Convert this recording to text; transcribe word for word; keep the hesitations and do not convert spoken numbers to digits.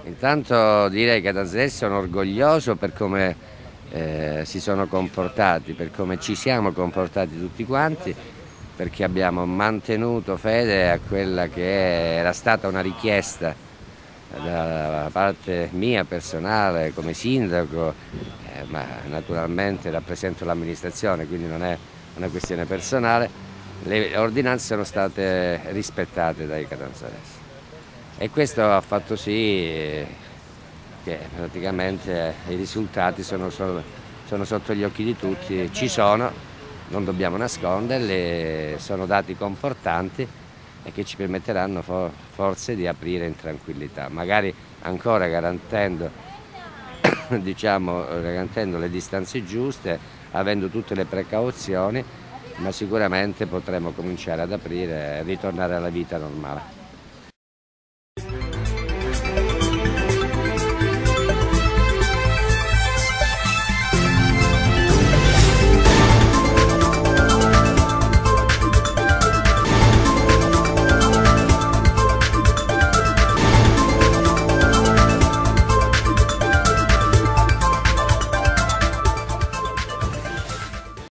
Intanto direi che Catanzaresi sono orgoglioso per come eh, si sono comportati, per come ci siamo comportati tutti quanti, perché abbiamo mantenuto fede a quella che era stata una richiesta da parte mia personale come sindaco, eh, ma naturalmente rappresento l'amministrazione, quindi non è una questione personale. Le ordinanze sono state rispettate dai catanzaresi e questo ha fatto sì che praticamente i risultati sono, sono, sono sotto gli occhi di tutti, ci sono, non dobbiamo nasconderli, sono dati confortanti e che ci permetteranno for forse di aprire in tranquillità, magari ancora garantendo, diciamo, garantendo le distanze giuste, avendo tutte le precauzioni, ma sicuramente potremo cominciare ad aprire e ritornare alla vita normale.